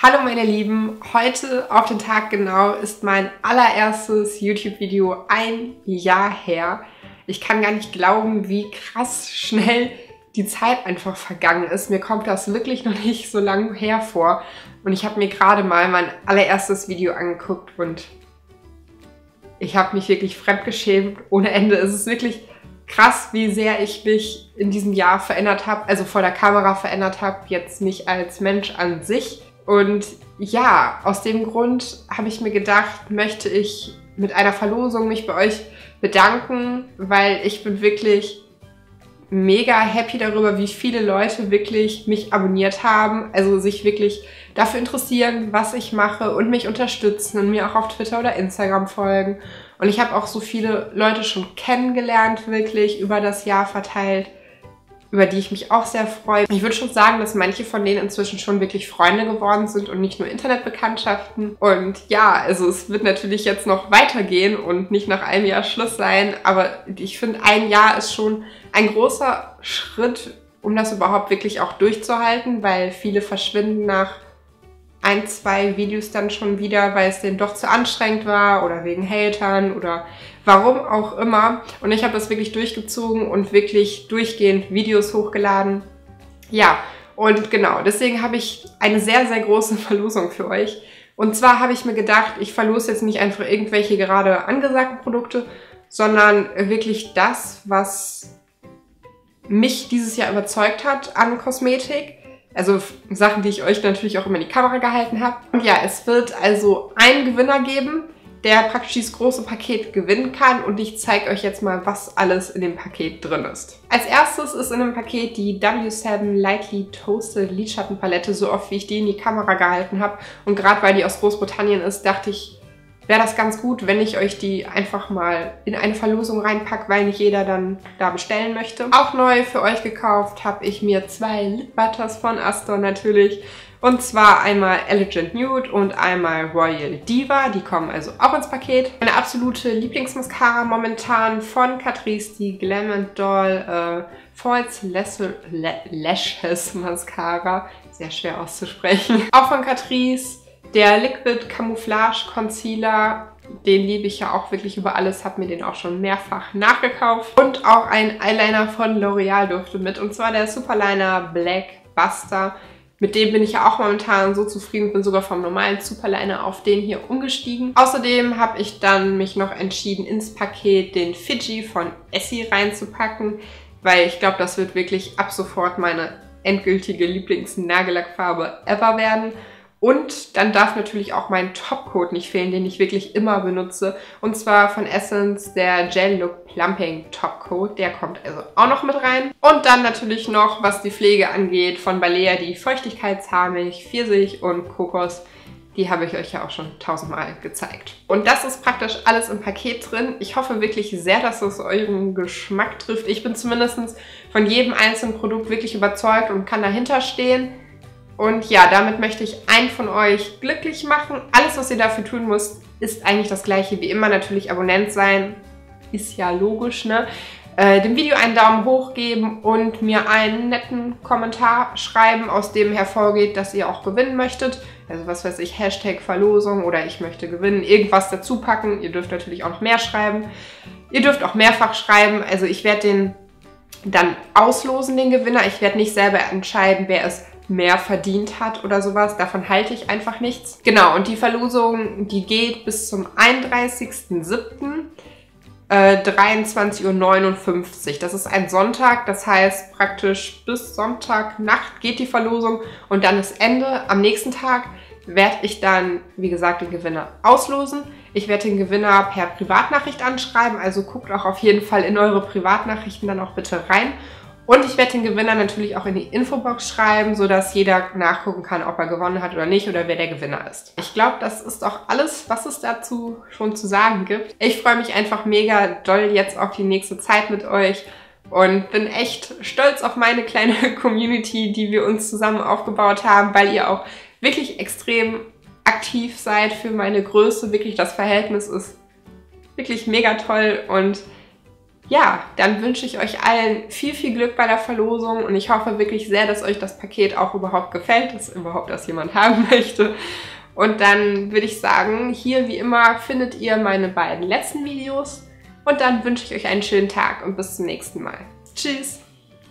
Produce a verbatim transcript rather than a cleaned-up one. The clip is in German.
Hallo meine Lieben, heute auf den Tag genau ist mein allererstes YouTube-Video ein Jahr her. Ich kann gar nicht glauben, wie krass schnell die Zeit einfach vergangen ist. Mir kommt das wirklich noch nicht so lange her vor. Und ich habe mir gerade mal mein allererstes Video angeguckt und ich habe mich wirklich fremdgeschämt ohne Ende. Es ist wirklich krass, wie sehr ich mich in diesem Jahr verändert habe, also vor der Kamera verändert habe, jetzt nicht als Mensch an sich. Und ja, aus dem Grund habe ich mir gedacht, möchte ich mit einer Verlosung mich bei euch bedanken, weil ich bin wirklich mega happy darüber, wie viele Leute wirklich mich abonniert haben, also sich wirklich dafür interessieren, was ich mache und mich unterstützen und mir auch auf Twitter oder Instagram folgen. Und ich habe auch so viele Leute schon kennengelernt, wirklich über das Jahr verteilt, über die ich mich auch sehr freue. Ich würde schon sagen, dass manche von denen inzwischen schon wirklich Freunde geworden sind und nicht nur Internetbekanntschaften. Und ja, also es wird natürlich jetzt noch weitergehen und nicht nach einem Jahr Schluss sein, aber ich finde, ein Jahr ist schon ein großer Schritt, um das überhaupt wirklich auch durchzuhalten, weil viele verschwinden nach ein, zwei Videos dann schon wieder, weil es denen doch zu anstrengend war oder wegen Hatern oder warum auch immer. Und ich habe das wirklich durchgezogen und wirklich durchgehend Videos hochgeladen. Ja, und genau, deswegen habe ich eine sehr, sehr große Verlosung für euch. Und zwar habe ich mir gedacht, ich verlose jetzt nicht einfach irgendwelche gerade angesagten Produkte, sondern wirklich das, was mich dieses Jahr überzeugt hat an Kosmetik. Also Sachen, die ich euch natürlich auch immer in die Kamera gehalten habe. Und ja, es wird also einen Gewinner geben, der praktisch dieses große Paket gewinnen kann. Und ich zeige euch jetzt mal, was alles in dem Paket drin ist. Als erstes ist in dem Paket die W sieben Lightly Toasted Lidschattenpalette, so oft wie ich die in die Kamera gehalten habe. Und gerade weil die aus Großbritannien ist, dachte ich, wäre das ganz gut, wenn ich euch die einfach mal in eine Verlosung reinpacke, weil nicht jeder dann da bestellen möchte. Auch neu für euch gekauft habe ich mir zwei Lip Butters von Astor natürlich. Und zwar einmal Elegant Nude und einmal Royal Diva. Die kommen also auch ins Paket. Meine absolute Lieblingsmascara momentan von Catrice, die Glam Doll äh, False Lashes Mascara. Sehr schwer auszusprechen. Auch von Catrice. Der Liquid Camouflage Concealer, den liebe ich ja auch wirklich über alles, habe mir den auch schon mehrfach nachgekauft. Und auch ein Eyeliner von L'Oreal durfte mit, und zwar der Superliner Black Buster. Mit dem bin ich ja auch momentan so zufrieden, bin sogar vom normalen Superliner auf den hier umgestiegen. Außerdem habe ich dann mich noch entschieden, ins Paket den Fiji von Essie reinzupacken, weil ich glaube, das wird wirklich ab sofort meine endgültige Lieblings-Nagellackfarbe ever werden. Und dann darf natürlich auch mein Topcoat nicht fehlen, den ich wirklich immer benutze. Und zwar von Essence der Gel Look Plumping Topcoat. Der kommt also auch noch mit rein. Und dann natürlich noch, was die Pflege angeht, von Balea die Feuchtigkeitshaarmilch, Pfirsich und Kokos. Die habe ich euch ja auch schon tausendmal gezeigt. Und das ist praktisch alles im Paket drin. Ich hoffe wirklich sehr, dass es euren Geschmack trifft. Ich bin zumindest von jedem einzelnen Produkt wirklich überzeugt und kann dahinter stehen. Und ja, damit möchte ich einen von euch glücklich machen. Alles, was ihr dafür tun müsst, ist eigentlich das gleiche wie immer. Natürlich Abonnent sein, ist ja logisch, ne? Äh, dem Video einen Daumen hoch geben und mir einen netten Kommentar schreiben, aus dem hervorgeht, dass ihr auch gewinnen möchtet. Also was weiß ich, Hashtag Verlosung oder ich möchte gewinnen, irgendwas dazu packen. Ihr dürft natürlich auch noch mehr schreiben. Ihr dürft auch mehrfach schreiben. Also ich werde den dann auslosen, den Gewinner. Ich werde nicht selber entscheiden, wer es mehr verdient hat oder sowas. Davon halte ich einfach nichts. Genau, und die Verlosung, die geht bis zum einunddreißigsten siebten Äh, dreiundzwanzig Uhr neunundfünfzig. Das ist ein Sonntag, das heißt praktisch bis Sonntagnacht geht die Verlosung und dann ist Ende. Am nächsten Tag werde ich dann, wie gesagt, den Gewinner auslosen. Ich werde den Gewinner per Privatnachricht anschreiben, also guckt auch auf jeden Fall in eure Privatnachrichten dann auch bitte rein. Und ich werde den Gewinner natürlich auch in die Infobox schreiben, sodass jeder nachgucken kann, ob er gewonnen hat oder nicht oder wer der Gewinner ist. Ich glaube, das ist auch alles, was es dazu schon zu sagen gibt. Ich freue mich einfach mega doll jetzt auf die nächste Zeit mit euch und bin echt stolz auf meine kleine Community, die wir uns zusammen aufgebaut haben, weil ihr auch wirklich extrem aktiv seid für meine Größe. Wirklich, das Verhältnis ist wirklich mega toll und ja, dann wünsche ich euch allen viel, viel Glück bei der Verlosung und ich hoffe wirklich sehr, dass euch das Paket auch überhaupt gefällt, dass überhaupt das jemand haben möchte. Und dann würde ich sagen, hier wie immer findet ihr meine beiden letzten Videos und dann wünsche ich euch einen schönen Tag und bis zum nächsten Mal. Tschüss!